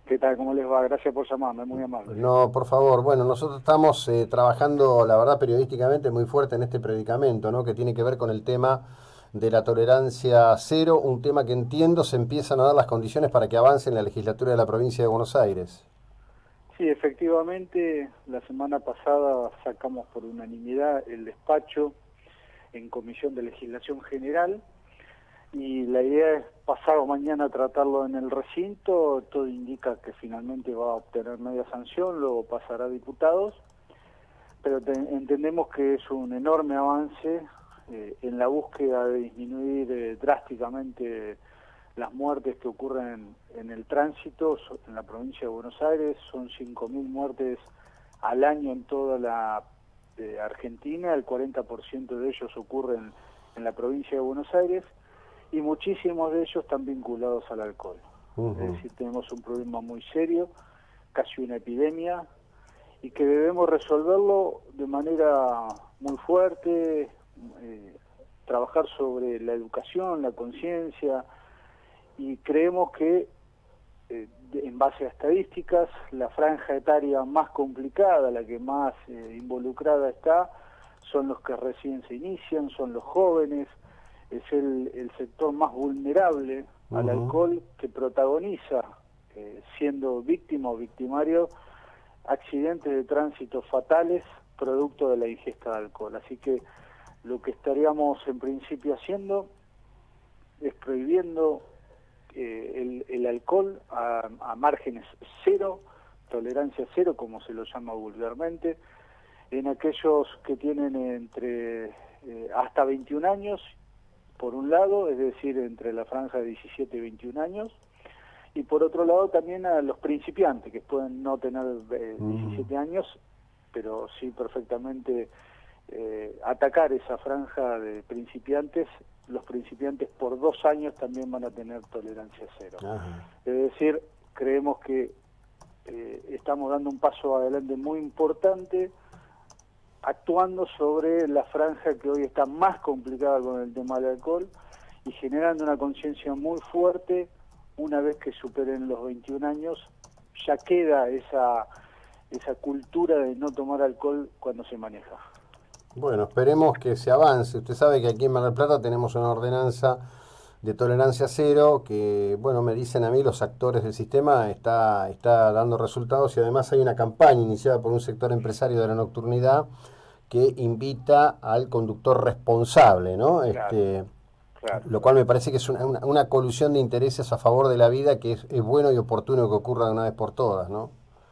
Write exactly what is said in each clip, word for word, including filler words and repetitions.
¿Qué tal? ¿Cómo les va? Gracias por llamarme, muy amable. No, por favor. Bueno, nosotros estamos eh, trabajando, la verdad, periodísticamente muy fuerte en este predicamento, ¿no? Que tiene que ver con el tema de la tolerancia cero, un tema que entiendo se empiezan a dar las condiciones para que avance en la legislatura de la provincia de Buenos Aires. Sí, efectivamente, la semana pasada sacamos por unanimidad el despacho en Comisión de Legislación General y la idea es pasado mañana tratarlo en el recinto. Todo indica que finalmente va a obtener media sanción, luego pasará a diputados, pero te, entendemos que es un enorme avance eh, en la búsqueda de disminuir eh, drásticamente las muertes que ocurren en el tránsito en la provincia de Buenos Aires. Son cinco mil muertes al año en toda la eh, Argentina, el cuarenta por ciento de ellos ocurren en la provincia de Buenos Aires y muchísimos de ellos están vinculados al alcohol. Uh-huh. Es decir, tenemos un problema muy serio, casi una epidemia, y que debemos resolverlo de manera muy fuerte, eh, trabajar sobre la educación, la conciencia, y creemos que eh, en base a estadísticas la franja etaria más complicada, la que más eh, involucrada está, son los que recién se inician, son los jóvenes, es el, el sector más vulnerable uh-huh. al alcohol, que protagoniza, eh, siendo víctima o victimario, accidentes de tránsito fatales producto de la ingesta de alcohol. Así que lo que estaríamos en principio haciendo es prohibiendo eh, el, el alcohol a, a márgenes cero, tolerancia cero, como se lo llama vulgarmente, en aquellos que tienen entre eh, hasta veintiún años, por un lado, es decir, entre la franja de diecisiete y veintiún años, y por otro lado también a los principiantes, que pueden no tener eh, diecisiete años, pero sí perfectamente eh, atacar esa franja de principiantes. Los principiantes por dos años también van a tener tolerancia cero. Ajá. Es decir, creemos que eh, estamos dando un paso adelante muy importante, actuando sobre la franja que hoy está más complicada con el tema del alcohol y generando una conciencia muy fuerte. Una vez que superen los veintiún años, ya queda esa, esa cultura de no tomar alcohol cuando se maneja. Bueno, esperemos que se avance. Usted sabe que aquí en Mar del Plata tenemos una ordenanza de tolerancia cero que, bueno, me dicen a mí los actores del sistema está, está dando resultados, y además hay una campaña iniciada por un sector empresario de la nocturnidad que invita al conductor responsable, ¿no? Claro. Este, Claro. Lo cual me parece que es una, una, una colusión de intereses a favor de la vida que es, es bueno y oportuno que ocurra de una vez por todas, ¿no?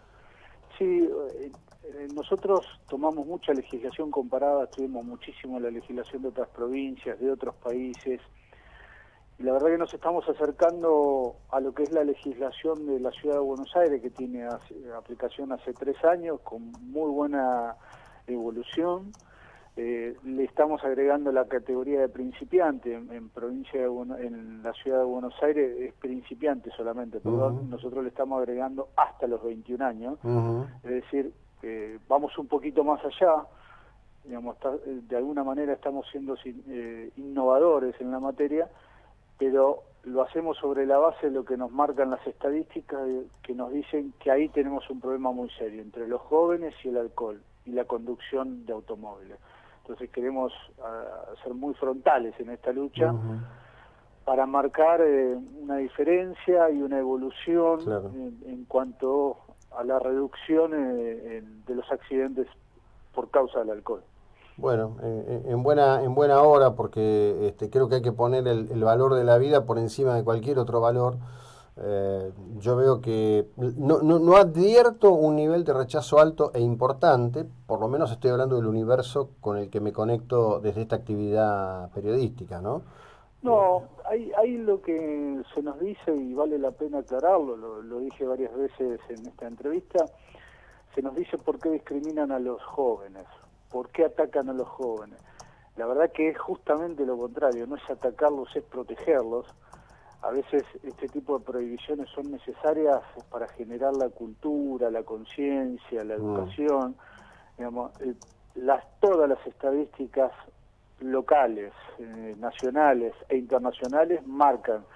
Sí, eh, eh, nosotros tomamos mucha legislación comparada, estudiamos muchísimo la legislación de otras provincias, de otros países, y la verdad que nos estamos acercando a lo que es la legislación de la Ciudad de Buenos Aires, que tiene hace, aplicación hace tres años, con muy buena evolución. Eh, le estamos agregando la categoría de principiante. En, en provincia de Buenos, en la Ciudad de Buenos Aires es principiante solamente, perdón. Uh-huh. Nosotros le estamos agregando hasta los veintiún años. Uh-huh. Es decir, eh, vamos un poquito más allá. Digamos, está, de alguna manera estamos siendo eh, innovadores en la materia, pero lo hacemos sobre la base de lo que nos marcan las estadísticas, que nos dicen que ahí tenemos un problema muy serio entre los jóvenes y el alcohol y la conducción de automóviles. Entonces queremos uh, ser muy frontales en esta lucha uh-huh. para marcar eh, una diferencia y una evolución, claro, en, en cuanto a la reducción eh, en, de los accidentes por causa del alcohol. Bueno, eh, en buena en buena hora, porque este, creo que hay que poner el, el valor de la vida por encima de cualquier otro valor. Eh, yo veo que no, no, no advierto un nivel de rechazo alto e importante, por lo menos estoy hablando del universo con el que me conecto desde esta actividad periodística, ¿no? No, hay, hay lo que se nos dice, y vale la pena aclararlo, lo, lo dije varias veces en esta entrevista, se nos dice por qué discriminan a los jóvenes, por qué atacan a los jóvenes. La verdad que es justamente lo contrario, no es atacarlos, es protegerlos. A veces este tipo de prohibiciones son necesarias para generar la cultura, la conciencia, la educación. Mm. Digamos, el, las, todas las estadísticas locales, eh, nacionales e internacionales marcan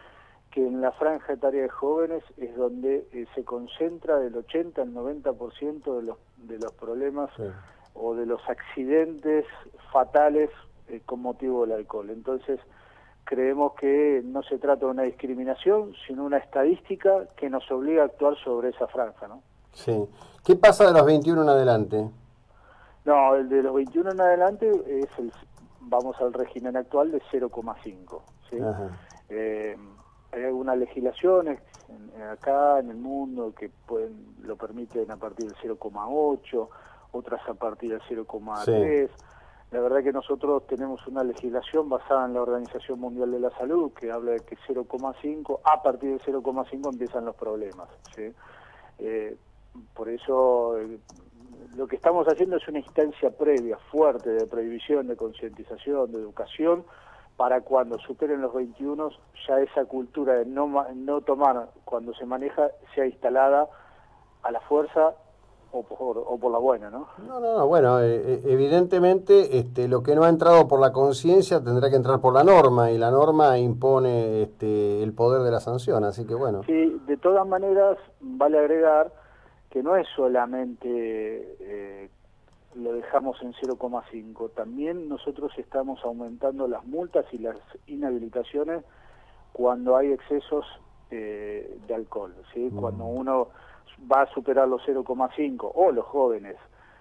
que en la franja etaria de jóvenes es donde eh, se concentra del ochenta al noventa por ciento de los, de los problemas sí. o de los accidentes fatales eh, con motivo del alcohol. Entonces, creemos que no se trata de una discriminación, sino una estadística que nos obliga a actuar sobre esa franja, ¿no? Sí. ¿Qué pasa de los veintiuno en adelante? No, el de los veintiuno en adelante es el, vamos al régimen actual de cero coma cinco, ¿sí? Eh, hay algunas legislaciones en, acá en el mundo que pueden lo permiten a partir del cero coma ocho, otras a partir del cero coma tres. Sí. La verdad que nosotros tenemos una legislación basada en la Organización Mundial de la Salud que habla de que cero coma cinco, a partir del cero coma cinco empiezan los problemas, ¿sí? Eh, por eso eh, lo que estamos haciendo es una instancia previa, fuerte, de prohibición, de concientización, de educación, para cuando superen los veintiuno, ya esa cultura de no, no tomar cuando se maneja sea instalada a la fuerza o por, o por la buena, ¿no? No, no, no, bueno, eh, evidentemente este, lo que no ha entrado por la conciencia tendrá que entrar por la norma, y la norma impone este, el poder de la sanción, así que bueno. Sí, de todas maneras, vale agregar que no es solamente eh, lo dejamos en cero coma cinco, también nosotros estamos aumentando las multas y las inhabilitaciones cuando hay excesos eh, de alcohol, ¿sí? Mm. Cuando uno va a superar los cero coma cinco o los jóvenes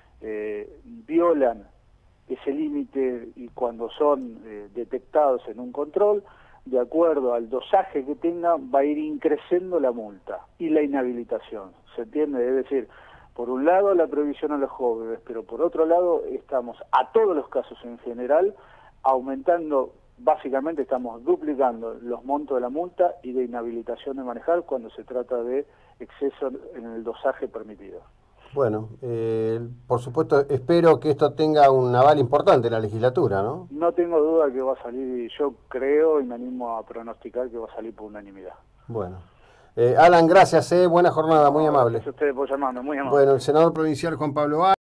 eh, violan ese límite y cuando son eh, detectados en un control, de acuerdo al dosaje que tengan, va a ir increciendo la multa y la inhabilitación, ¿se entiende? Es decir, por un lado la prohibición a los jóvenes, pero por otro lado estamos a todos los casos en general aumentando, básicamente estamos duplicando los montos de la multa y de inhabilitación de manejar cuando se trata de exceso en el dosaje permitido. Bueno, eh, por supuesto, espero que esto tenga un aval importante en la legislatura, ¿no? No tengo duda que va a salir, yo creo y me animo a pronosticar que va a salir por unanimidad. Bueno. Eh, Alan, gracias, eh, buena jornada, muy no, amable. Gracias a ustedes por llamarme, muy amable. Bueno, el senador provincial Juan Pablo